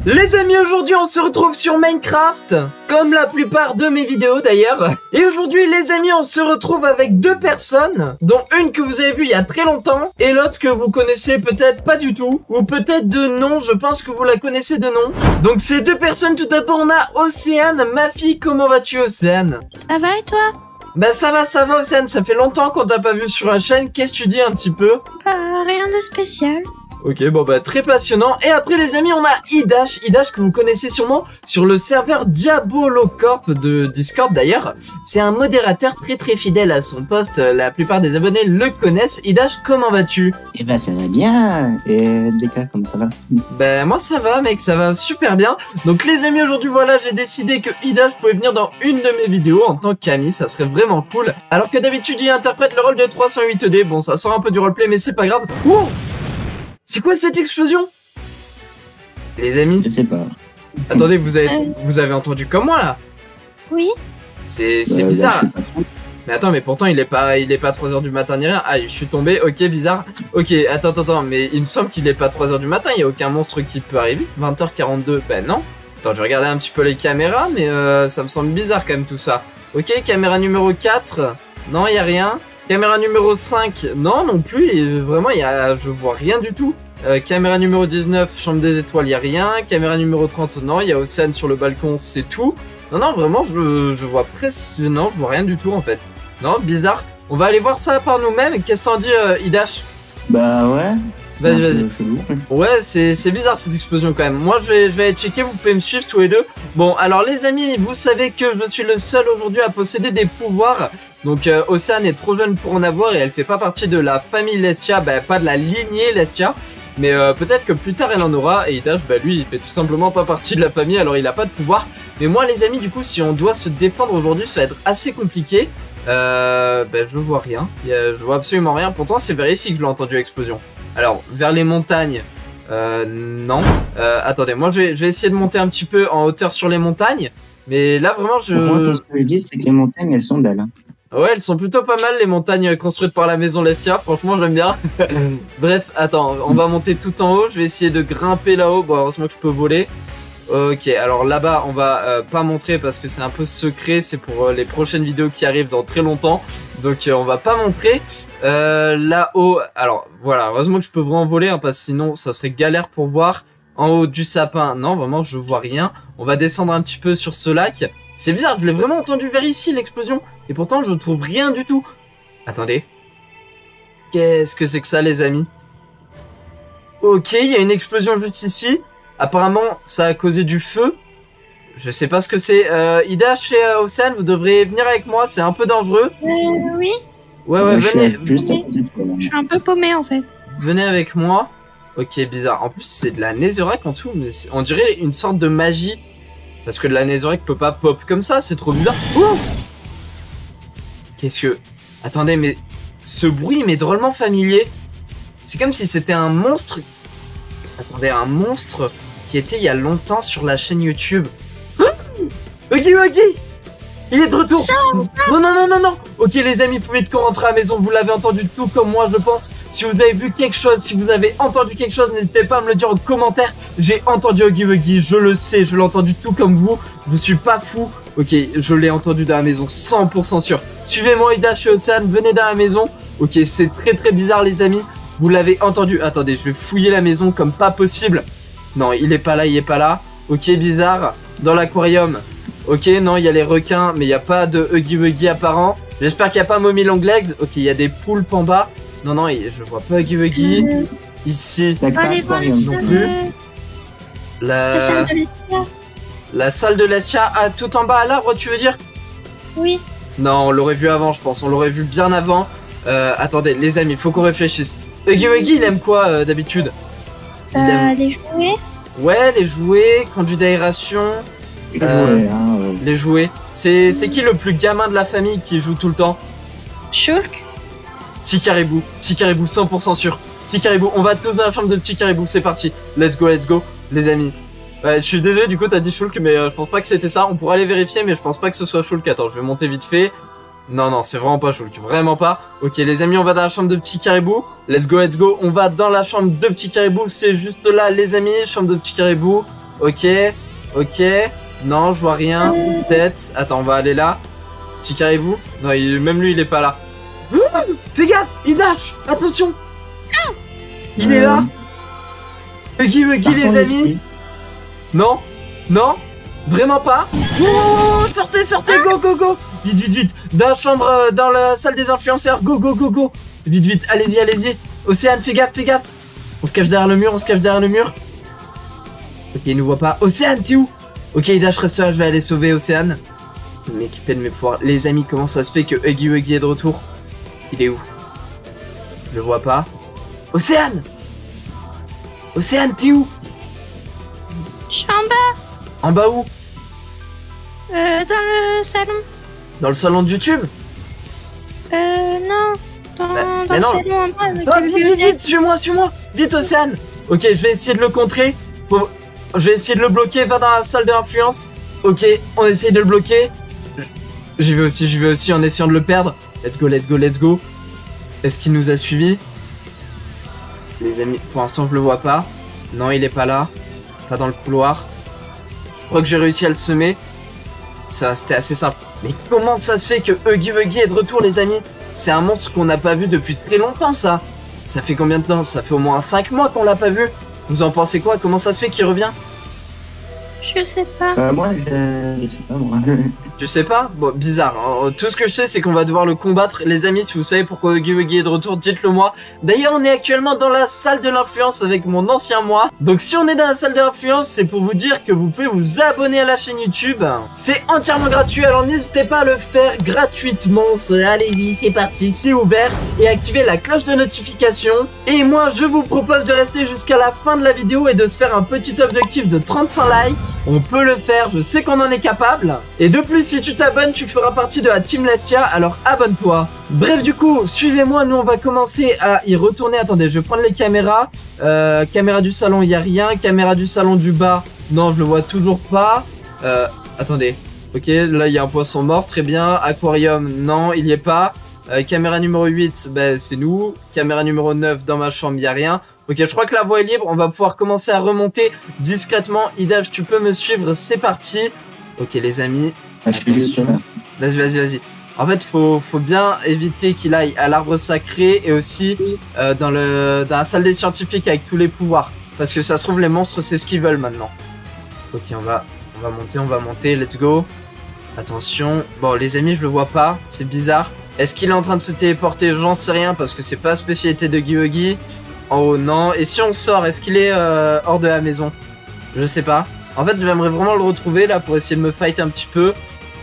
Les amis, aujourd'hui on se retrouve sur Minecraft, comme la plupart de mes vidéos d'ailleurs. Et aujourd'hui les amis, on se retrouve avec deux personnes, dont une que vous avez vue il y a très longtemps, et l'autre que vous connaissez peut-être pas du tout, ou peut-être de nom, je pense que vous la connaissez de nom. Donc ces deux personnes, tout d'abord on a Océane, ma fille, comment vas-tu Océane? Ça va et toi? Bah ça va Océane, ça fait longtemps qu'on t'a pas vu sur la chaîne, qu'est-ce que tu dis un petit peu? Rien de spécial. Ok, bon bah très passionnant. Et après les amis, on a Idash que vous connaissez sûrement sur le serveur Diabolocorp de Discord d'ailleurs. C'est un modérateur très fidèle à son poste, la plupart des abonnés le connaissent. Idash, comment vas-tu? Eh ben ça va bien. Et DK, comment ça va? Ben moi ça va mec, ça va super bien. Donc les amis, aujourd'hui voilà, j'ai décidé que Idash pouvait venir dans une de mes vidéos en tant qu'ami, ça serait vraiment cool. Alors que d'habitude il interprète le rôle de 308D, bon ça sort un peu du roleplay mais c'est pas grave. Wow, c'est quoi cette explosion? Les amis, Je sais pas. attendez, vous avez entendu comme moi là? Oui. C'est bizarre. Mais attends, mais pourtant il est pas 3h du matin ni rien. Ah, je suis tombé, ok, bizarre. Ok, attends, mais il me semble qu'il est pas 3h du matin, il y a aucun monstre qui peut arriver. 20h42, ben non. Attends, je regardais un petit peu les caméras, mais ça me semble bizarre quand même tout ça. Ok, caméra numéro 4, non, il y a rien. Caméra numéro 5, non plus, et vraiment je vois rien du tout. Caméra numéro 19, chambre des étoiles, il n'y a rien. Caméra numéro 30, non, il y a Océane sur le balcon, c'est tout. Non, vraiment, je vois presque... Non, je vois rien du tout, en fait. Non, bizarre. On va aller voir ça par nous-mêmes. Qu'est-ce que t'en dis, Idash? Bah ouais. Vas-y. Ouais, c'est bizarre cette explosion quand même. Moi, je vais aller checker, vous pouvez me suivre tous les deux. Bon, alors les amis, vous savez que je suis le seul aujourd'hui à posséder des pouvoirs. Donc, Océane est trop jeune pour en avoir et elle fait pas partie de la famille Lestia, bah pas de la lignée Lestia. Mais peut-être que plus tard elle en aura, et Idash, bah lui il fait tout simplement pas partie de la famille, alors il a pas de pouvoir. Mais moi les amis, du coup si on doit se défendre aujourd'hui, ça va être assez compliqué. Bah je vois rien, je vois absolument rien, pourtant c'est vers ici que je l'ai entendu l'explosion. Alors vers les montagnes, non. Attendez, moi je vais essayer de monter un petit peu en hauteur sur les montagnes. Mais là vraiment Ce que je dis c'est que les montagnes elles sont belles hein. Ouais, elles sont plutôt pas mal les montagnes construites par la maison Lestia, franchement j'aime bien. Bref, attends, on va monter tout en haut, je vais essayer de grimper là-haut, bon heureusement que je peux voler. Ok, alors là-bas on va pas montrer parce que c'est un peu secret, c'est pour les prochaines vidéos qui arrivent dans très longtemps. Donc on va pas montrer. Là-haut, alors voilà, heureusement que je peux vraiment voler hein, parce que sinon ça serait galère pour voir. En haut du sapin, non vraiment je vois rien. On va descendre un petit peu sur ce lac. C'est bizarre, je l'ai vraiment entendu vers ici l'explosion. Et pourtant je ne trouve rien du tout. Attendez. Qu'est-ce que c'est que ça les amis? Ok, il y a une explosion juste ici. Apparemment ça a causé du feu. Je sais pas ce que c'est. Idash et Océane, vous devriez venir avec moi, c'est un peu dangereux. Oui. Ouais, venez. Je suis un peu paumé en fait. Venez avec moi. Ok, bizarre. En plus c'est de la netherrack en dessous. Mais on dirait une sorte de magie. Parce que de la netherrack peut pas pop comme ça, c'est trop bizarre. Ouh, qu'est-ce que... Attendez, mais... Ce bruit m'est drôlement familier. C'est comme si c'était un monstre... Attendez, un monstre qui était il y a longtemps sur la chaîne YouTube. Huggy il est de retour. Non. Ok les amis, vous pouvez vite qu'on rentre à la maison. Vous l'avez entendu tout comme moi je pense. Si vous avez vu quelque chose, si vous avez entendu quelque chose, n'hésitez pas à me le dire en commentaire. J'ai entendu Huggy, je le sais, je l'ai entendu tout comme vous. Je suis pas fou. Ok, je l'ai entendu dans la maison, 100% sûr. Suivez-moi Idash et Océane, venez dans la maison. Ok, c'est très bizarre les amis. Vous l'avez entendu. Attendez, je vais fouiller la maison comme pas possible. Non, il est pas là. Ok, bizarre. Dans l'aquarium. Ok, non, il y a les requins, mais il n'y a pas de Huggy apparent. J'espère qu'il n'y a pas Mommy Longlegs. Ok, il y a des poulpes en bas. Non, je vois pas Huggy. Ici, non plus. La salle de Lestia. La salle de Lestia, ah, tout en bas à l'arbre, tu veux dire? Oui. Non, on l'aurait vu avant, je pense. On l'aurait vu bien avant. Attendez, les amis, faut qu'on réfléchisse. Huggy, il aime quoi d'habitude? Les jouets. Ouais, les jouets, conduit d'aération. Les jouets. C'est qui le plus gamin de la famille qui joue tout le temps? Shulk. Petit caribou, 100% sûr. Petit caribou, on va tous dans la chambre de petit caribou, c'est parti. Let's go, les amis. Je suis désolé, du coup t'as dit Shulk, mais je pense pas que c'était ça. On pourra aller vérifier, mais je pense pas que ce soit Shulk. Attends, je vais monter vite fait. Non, c'est vraiment pas Shulk, vraiment pas. Ok les amis, on va dans la chambre de petit caribou. Let's go, on va dans la chambre de petit caribou. C'est juste là les amis, chambre de petit caribou. Ok, ok. Non, je vois rien. Tête. Attends, on va aller là. Ticarez-vous. Non, même lui, il est pas là. Fais gaffe, il lâche. Attention. Il est là. Huggy, les amis. Non, non, vraiment pas. Oh, sortez, go. Vite. Dans la chambre, dans la salle des influenceurs. Go. Vite, allez-y. Océane, fais gaffe. On se cache derrière le mur, Ok, il nous voit pas. Océane, t'es où? Ok, Dash, reste là, je vais aller sauver Océane. M'équiper de mes pouvoirs. Les amis, comment ça se fait que Huggy est de retour? Il est où? Je le vois pas. Océane, t'es où? Je suis en bas. En bas où? Dans le salon. Dans le salon de YouTube? Non. Dans mais le non. salon en bas avec Vite, suis-moi. Vite, Océane. Ok, je vais essayer de le contrer. Je vais essayer de le bloquer. Va dans la salle d'influence. Ok, on essaye de le bloquer. J'y vais aussi en essayant de le perdre. Let's go. Est-ce qu'il nous a suivis? Les amis, pour l'instant, je le vois pas. Non, il est pas là. Pas dans le couloir. Je crois que j'ai réussi à le semer. Ça, c'était assez simple. Mais comment ça se fait que Huggy est de retour, les amis? C'est un monstre qu'on n'a pas vu depuis très longtemps, ça. Ça fait combien de temps? Ça fait au moins 5 mois qu'on l'a pas vu. Vous en pensez quoi? Comment ça se fait qu'il revient? Je sais pas. Moi, je sais pas, moi. Tu sais pas? Bon, bizarre. Hein. Tout ce que je sais, c'est qu'on va devoir le combattre. Les amis, si vous savez pourquoi Huggy est de retour, dites-le moi. D'ailleurs, on est actuellement dans la salle de l'influence avec mon ancien moi. Donc, si on est dans la salle de l'influence, c'est pour vous dire que vous pouvez vous abonner à la chaîne YouTube. C'est entièrement gratuit, alors n'hésitez pas à le faire gratuitement. Allez-y, c'est parti, c'est ouvert. Et activez la cloche de notification. Et moi, je vous propose de rester jusqu'à la fin de la vidéo et de se faire un petit objectif de 35 likes. On peut le faire, je sais qu'on en est capable. Et de plus, si tu t'abonnes, tu feras partie de la Team Lestia, alors abonne-toi. Bref, du coup, suivez-moi, nous on va commencer à y retourner. Attendez, je vais prendre les caméras. Caméra du salon, il n'y a rien. Caméra du salon du bas, non, je le vois toujours pas. Attendez, ok, là il y a un poisson mort, très bien. Aquarium, non, il n'y est pas. Caméra numéro 8, ben, c'est nous. Caméra numéro 9, dans ma chambre, il n'y a rien. Ok, je crois que la voie est libre, on va pouvoir commencer à remonter discrètement. Idage, tu peux me suivre, c'est parti. Ok les amis, Je suis juste là. vas-y. En fait, faut bien éviter qu'il aille à l'arbre sacré et aussi dans la salle des scientifiques avec tous les pouvoirs. Parce que ça se trouve, les monstres, c'est ce qu'ils veulent maintenant. Ok, on va monter, let's go. Attention. Bon, les amis, je le vois pas, c'est bizarre. Est-ce qu'il est en train de se téléporter? J'en sais rien parce que c'est pas la spécialité de Huggy. En haut, non. Et si on sort, est-ce qu'il est hors de la maison? Je sais pas. En fait, j'aimerais vraiment le retrouver là pour essayer de me fight un petit peu.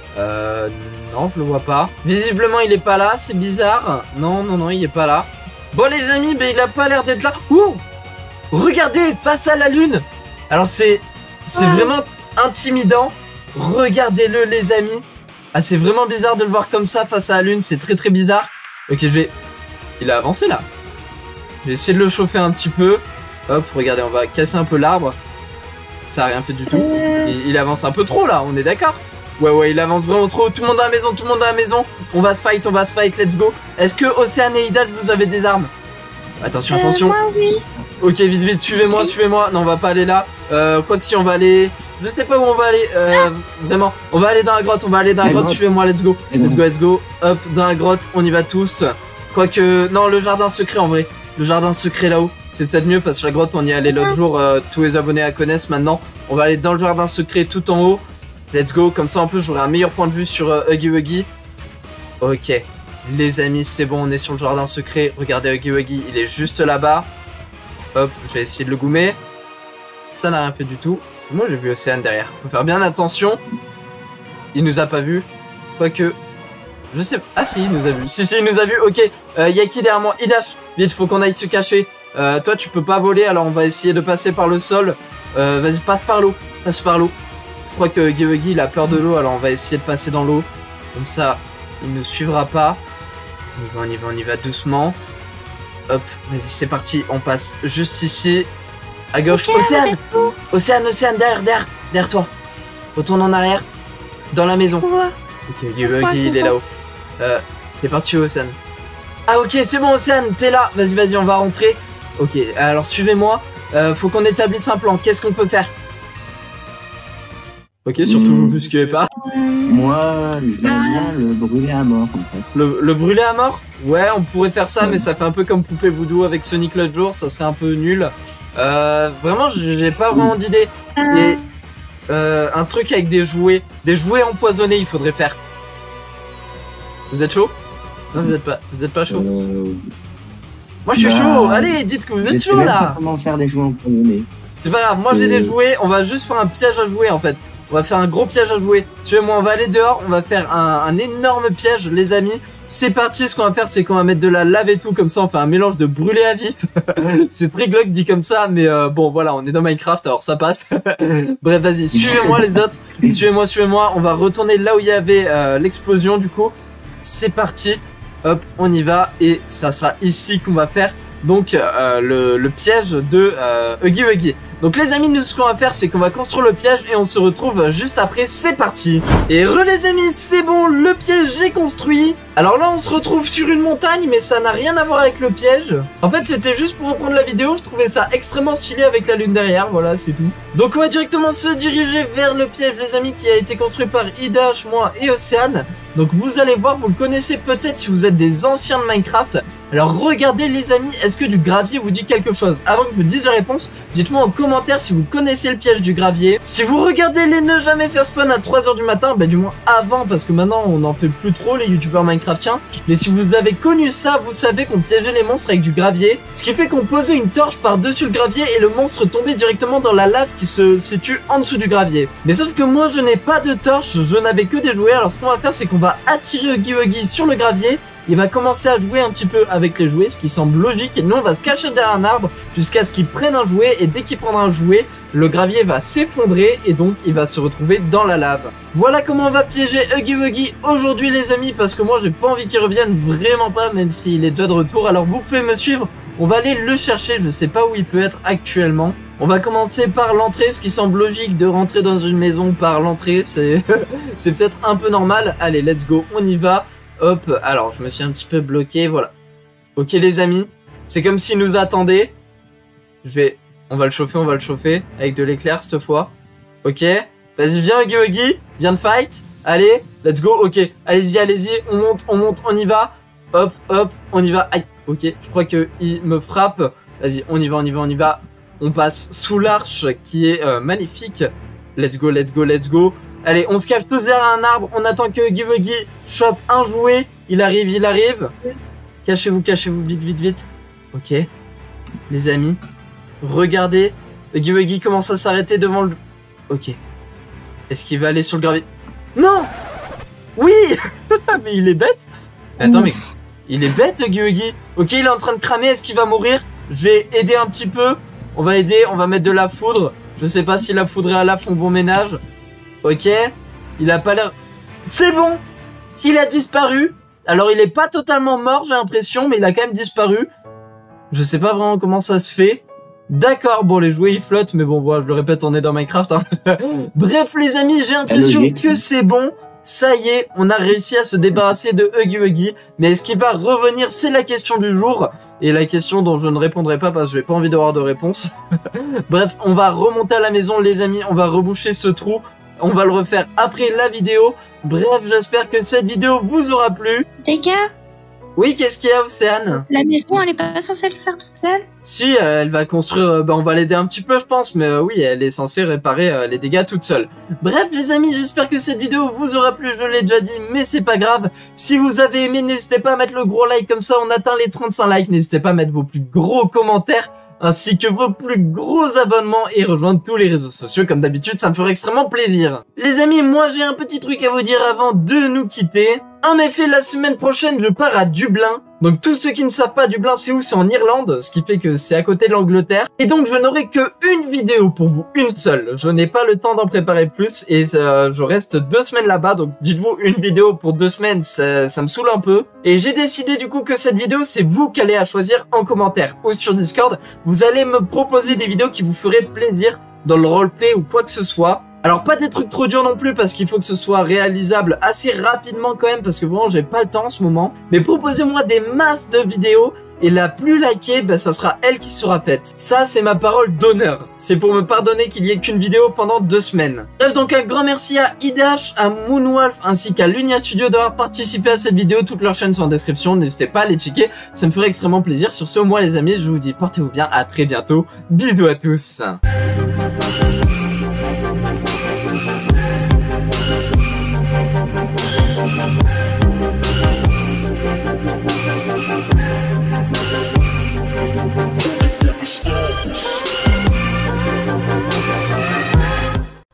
Non, je le vois pas. Visiblement, il est pas là, c'est bizarre. Non, il est pas là. Bon, les amis, ben, il a pas l'air d'être là. Ouh! Regardez, face à la lune. Alors, c'est vraiment intimidant. Regardez-le, les amis. Ah, c'est vraiment bizarre de le voir comme ça face à la lune. C'est très bizarre. Ok, il a avancé là. Je vais essayer de le chauffer un petit peu. Hop, regardez, on va casser un peu l'arbre. Ça a rien fait du tout. Il avance un peu trop là, on est d'accord? Ouais, il avance vraiment trop. Tout le monde à la maison, On va se fight, let's go. Est-ce que Océane et Ida, vous avez des armes? Attention. Moi, oui. Ok, vite, suivez-moi. Non, on va pas aller là. Quoi que si, on va aller... Je sais pas où on va aller. Vraiment, on va aller dans la grotte, Suivez-moi, let's go. Hop, dans la grotte, on y va tous. Quoique, non, le jardin secret en vrai. Le jardin secret là-haut, c'est peut-être mieux parce que la grotte on y est allé l'autre jour, tous les abonnés la connaissent maintenant. On va aller dans le jardin secret tout en haut. Let's go, comme ça en plus j'aurai un meilleur point de vue sur Huggy. Ok, les amis, c'est bon, on est sur le jardin secret. Regardez Huggy, il est juste là-bas. Hop, je vais essayer de le goumer. Ça n'a rien fait du tout. Moi j'ai vu Océane derrière. Faut faire bien attention. Il nous a pas vu. Quoique... Je sais pas. Ah si, il nous a vu. Si, il nous a vu. Ok. Y'a qui derrière moi? Idash. Vite, faut qu'on aille se cacher. Toi, tu peux pas voler, alors on va essayer de passer par le sol. Vas-y, passe par l'eau. Je crois que Huggy, il a peur de l'eau, alors on va essayer de passer dans l'eau. Comme ça, il ne suivra pas. On y va doucement. Hop, vas-y, c'est parti. On passe juste ici. À gauche. Océane, derrière toi. Retourne en arrière. Dans la maison. Ok, Huggy, il est là-haut. T'es parti où, Océane? Ah ok, c'est bon, Océane, t'es là. Vas-y, on va rentrer. Ok, alors suivez-moi. Faut qu'on établisse un plan. Qu'est-ce qu'on peut faire? Ok, surtout vous bousculez pas. Moi, j'aime bien le brûler à mort, en fait. Le brûler à mort? Ouais, on pourrait faire ça, mais ça fait un peu comme Poupée Voodoo avec Sonic l'autre jour, ça serait un peu nul. Vraiment, j'ai pas vraiment d'idée. Et un truc avec des jouets empoisonnés, il faudrait faire. Vous êtes chaud? Non, vous êtes pas chaud. Moi, je suis chaud. Allez, dites que vous êtes chaud là. Comment faire des jouets empoisonnés? C'est pas grave. Moi, j'ai des jouets. On va juste faire un piège à jouer en fait. On va faire un gros piège à jouer. Suivez-moi, on va aller dehors. On va faire un énorme piège, les amis. C'est parti. Ce qu'on va faire, c'est qu'on va mettre de la lave et tout. Comme ça, on fait un mélange de brûlé à vif. C'est très glauque dit comme ça. Mais bon, voilà, on est dans Minecraft, alors ça passe. Bref, vas-y. Suivez-moi, les autres. Suivez-moi. On va retourner là où il y avait l'explosion, du coup. C'est parti. Hop, on y va. Et ça sera ici qu'on va faire donc le piège de Huggy Wuggy. Donc les amis, nous ce qu'on va faire, c'est qu'on va construire le piège et on se retrouve juste après. C'est parti. Et les amis, c'est bon, le piège est construit. Alors là, on se retrouve sur une montagne, mais ça n'a rien à voir avec le piège. En fait, c'était juste pour reprendre la vidéo. Je trouvais ça extrêmement stylé avec la lune derrière. Voilà, c'est tout. Donc on va directement se diriger vers le piège, les amis, qui a été construit par Idash, moi et Océane. Donc vous allez voir, vous le connaissez peut-être si vous êtes des anciens de Minecraft. Alors regardez les amis, est-ce que du gravier vous dit quelque chose? Avant que je vous dise la réponse, dites-moi en commentaire si vous connaissez le piège du gravier. Si vous regardez les ne jamais faire spawn à 3 h du matin, bah du moins avant, parce que maintenant on n'en fait plus trop les youtubeurs minecraftiens. Mais si vous avez connu ça, vous savez qu'on piégeait les monstres avec du gravier. Ce qui fait qu'on posait une torche par-dessus le gravier et le monstre tombait directement dans la lave qui se situe en dessous du gravier. Mais sauf que moi je n'ai pas de torche, je n'avais que des jouets. Alors ce qu'on va faire, c'est qu'on va attirer Huggy Wuggy sur le gravier. Il va commencer à jouer un petit peu avec les jouets, ce qui semble logique. Et nous, on va se cacher derrière un arbre jusqu'à ce qu'il prenne un jouet. Et dès qu'il prendra un jouet, le gravier va s'effondrer et donc il va se retrouver dans la lave. Voilà comment on va piéger Huggy Wuggy aujourd'hui, les amis, parce que moi, j'ai pas envie qu'il revienne, vraiment pas, même s'il est déjà de retour. Alors, vous pouvez me suivre. On va aller le chercher. Je sais pas où il peut être actuellement. On va commencer par l'entrée, ce qui semble logique de rentrer dans une maison par l'entrée. C'est peut-être un peu normal. Allez, let's go, on y va. Hop, alors je me suis un petit peu bloqué, voilà. Ok les amis, c'est comme s'il nous attendait. On va le chauffer avec de l'éclair cette fois. Ok, vas-y viens Huggy Wuggy, viens de fight. Allez, let's go, ok, allez-y, on monte, on y va. Hop, on y va, aïe, ok, je crois qu'il me frappe. Vas-y, on y va. On passe sous l'arche qui est magnifique. Let's go. Allez, on se cache tous derrière un arbre, on attend que Huggy Wuggy chope un jouet. Il arrive. Cachez-vous, vite. Ok. Les amis, regardez. Huggy Wuggy commence à s'arrêter devant le... Ok. Est-ce qu'il va aller sur le gravier? Non! Oui! Mais il est bête. Attends, mais... Il est bête, Huggy Wuggy. Ok, il est en train de cramer, est-ce qu'il va mourir? Je vais aider un petit peu. On va aider, on va mettre de la foudre. Je sais pas si la foudre et la lave font bon ménage. Ok, il a pas l'air... C'est bon, il a disparu. Alors il est pas totalement mort, j'ai l'impression, mais il a quand même disparu. Je sais pas vraiment comment ça se fait. D'accord, bon les jouets ils flottent, mais bon voilà, je le répète, on est dans Minecraft hein. Bref les amis, j'ai l'impression que c'est bon. Ça y est, on a réussi à se débarrasser de Huggy Wuggy. Mais est-ce qu'il va revenir? C'est la question du jour. Et la question dont je ne répondrai pas parce que j'ai pas envie d'avoir de réponse. Bref, on va remonter à la maison les amis, on va reboucher ce trou. On va le refaire après la vidéo. Bref, j'espère que cette vidéo vous aura plu. Les gars, Oui, qu'est-ce qu'il y a, Océane? la maison, elle est pas censée le faire toute seule? Si, elle va construire... on va l'aider un petit peu, je pense. Mais oui, elle est censée réparer les dégâts toute seule. Bref, les amis, j'espère que cette vidéo vous aura plu. Je l'ai déjà dit, mais c'est pas grave. Si vous avez aimé, n'hésitez pas à mettre le gros like. Comme ça, on atteint les 35 likes. N'hésitez pas à mettre vos plus gros commentaires, ainsi que vos plus gros abonnements et rejoindre tous les réseaux sociaux comme d'habitude, ça me ferait extrêmement plaisir. Les amis, moi j'ai un petit truc à vous dire avant de nous quitter. En effet, la semaine prochaine, je pars à Dublin. Donc tous ceux qui ne savent pas, Dublin c'est où? C'est en Irlande, ce qui fait que c'est à côté de l'Angleterre. Et donc je n'aurai que une vidéo pour vous, une seule. Je n'ai pas le temps d'en préparer plus et je reste 2 semaines là-bas. Donc dites-vous, une vidéo pour 2 semaines, ça me saoule un peu. Et j'ai décidé du coup que cette vidéo, c'est vous qui allez à choisir en commentaire ou sur Discord. Vous allez me proposer des vidéos qui vous feraient plaisir dans le roleplay ou quoi que ce soit. Alors pas des trucs trop durs non plus parce qu'il faut que ce soit réalisable assez rapidement quand même parce que vraiment j'ai pas le temps en ce moment. Mais proposez-moi des masses de vidéos et la plus likée, bah, ça sera elle qui sera faite. Ça, c'est ma parole d'honneur. C'est pour me pardonner qu'il y ait qu'une vidéo pendant 2 semaines. Bref, donc un grand merci à IDH, à Moonwolf, ainsi qu'à Lunia Studio d'avoir participé à cette vidéo. Toutes leurs chaînes sont en description, n'hésitez pas à les checker. Ça me ferait extrêmement plaisir. Sur ce, moi les amis, je vous dis portez-vous bien, à très bientôt. Bisous à tous.